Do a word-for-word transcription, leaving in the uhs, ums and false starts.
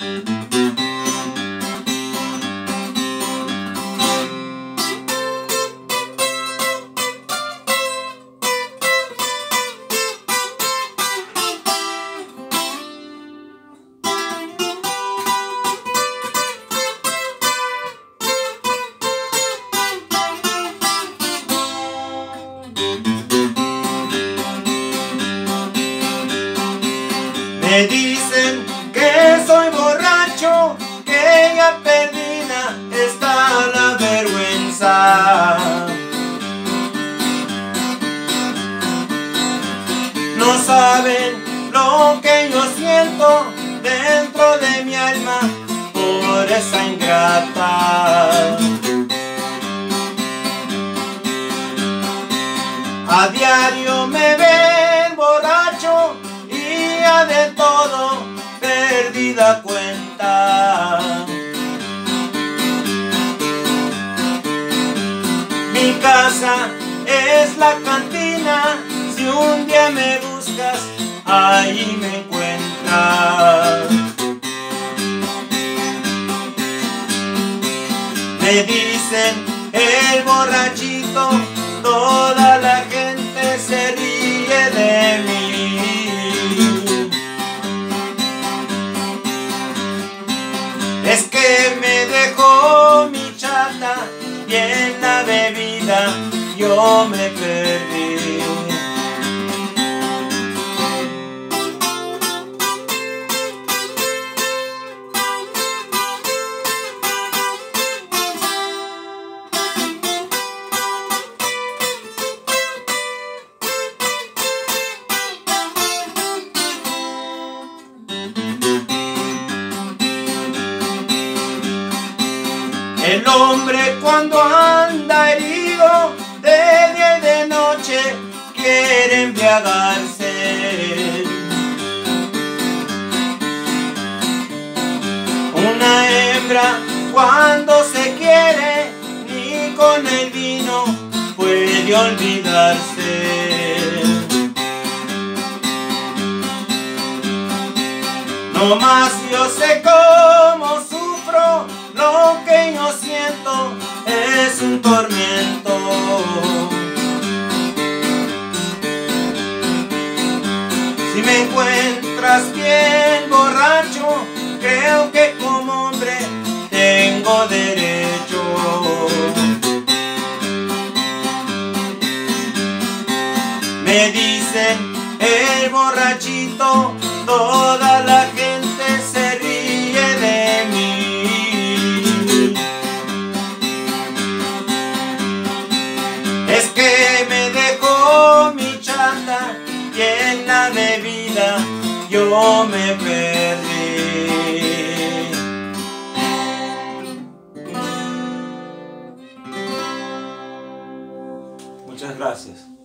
Me dicen que soy borracho, que ya perdida está la vergüenza. No saben lo que yo siento dentro de mi alma por esa ingrata. A diario me ven borracho y ya de todo perdida cuenta. Mi casa es la cantina, si un día me buscas, ahí me encuentras. Me dicen el borrachito, toda la gente se ríe de mí. Es que me dejó mi chata y en la bebida yo me perdí. El hombre cuando anda herido, de día y de noche quiere embriagarse. Una hembra cuando se quiere, ni con el vino puede olvidarse. No más yo sé cómo sufro, lo que yo siento es un tormento. Si me encuentras bien borracho, creo que como hombre tengo derecho. Me dicen el borrachito, toda la gente se ríe de mí. Es que me dejó mi chata y en la bebida yo me perdí. Muchas gracias.